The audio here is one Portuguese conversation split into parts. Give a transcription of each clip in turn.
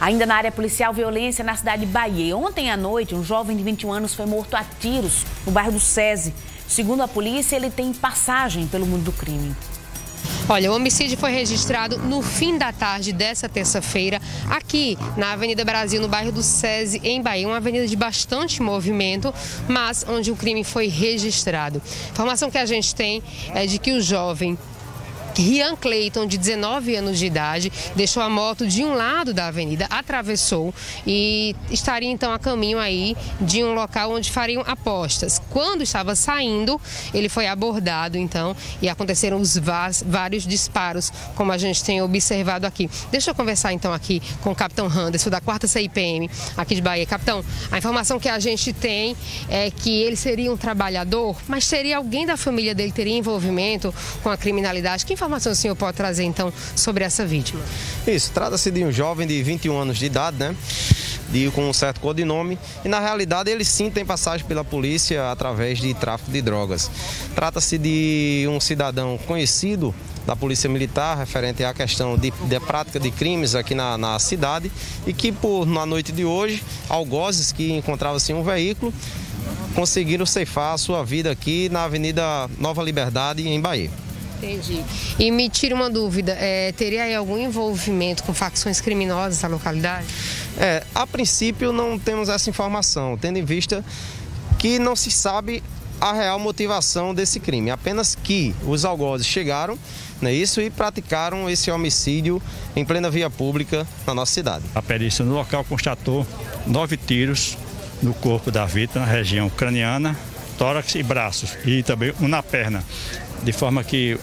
Ainda na área policial, violência na cidade de Bahia. Ontem à noite, um jovem de 21 anos foi morto a tiros no bairro do SESI. Segundo a polícia, ele tem passagem pelo mundo do crime. Olha, o homicídio foi registrado no fim da tarde dessa terça-feira, aqui na Avenida Brasil, no bairro do SESI, em Bahia. Uma avenida de bastante movimento, mas onde o crime foi registrado. A informação que a gente tem é de que o jovem Rian Cleiton, de 19 anos de idade, deixou a moto de um lado da avenida, atravessou e estaria então a caminho aí de um local onde fariam apostas. Quando estava saindo, ele foi abordado então e aconteceram os vários disparos, como a gente tem observado aqui. Deixa eu conversar então aqui com o capitão Anderson, da 4ª CIPM aqui de Bahia. Capitão, a informação que a gente tem é que ele seria um trabalhador, mas seria alguém da família dele, teria envolvimento com a criminalidade. Que informação o senhor pode trazer, então, sobre essa vítima? Isso, trata-se de um jovem de 21 anos de idade, né? Com um certo codinome. E, na realidade, ele sim tem passagem pela polícia através de tráfico de drogas. Trata-se de um cidadão conhecido da Polícia Militar, referente à questão de prática de crimes aqui na cidade, e que, na noite de hoje, algozes que encontravam-se um veículo, conseguiram ceifar a sua vida aqui na Avenida Nova Liberdade, em Bahia. Entendi. E me tira uma dúvida, teria aí algum envolvimento com facções criminosas na localidade? A princípio não temos essa informação, tendo em vista que não se sabe a real motivação desse crime, apenas que os algozes chegaram, né, e praticaram esse homicídio em plena via pública na nossa cidade. A perícia no local constatou 9 tiros no corpo da vítima, na região craniana, tórax e braços, e também um na perna, de forma que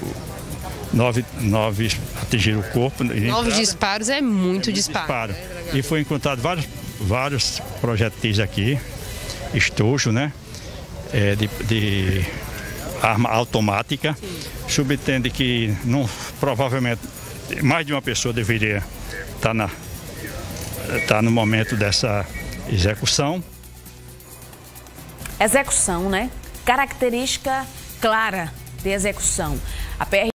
9 atingiram o corpo. 9 disparos é muito disparo. E foi encontrado vários projetis aqui, estojo, né? De arma automática. Subtende que provavelmente mais de uma pessoa deveria estar no momento dessa execução. Execução, né? Característica clara de execução. A PR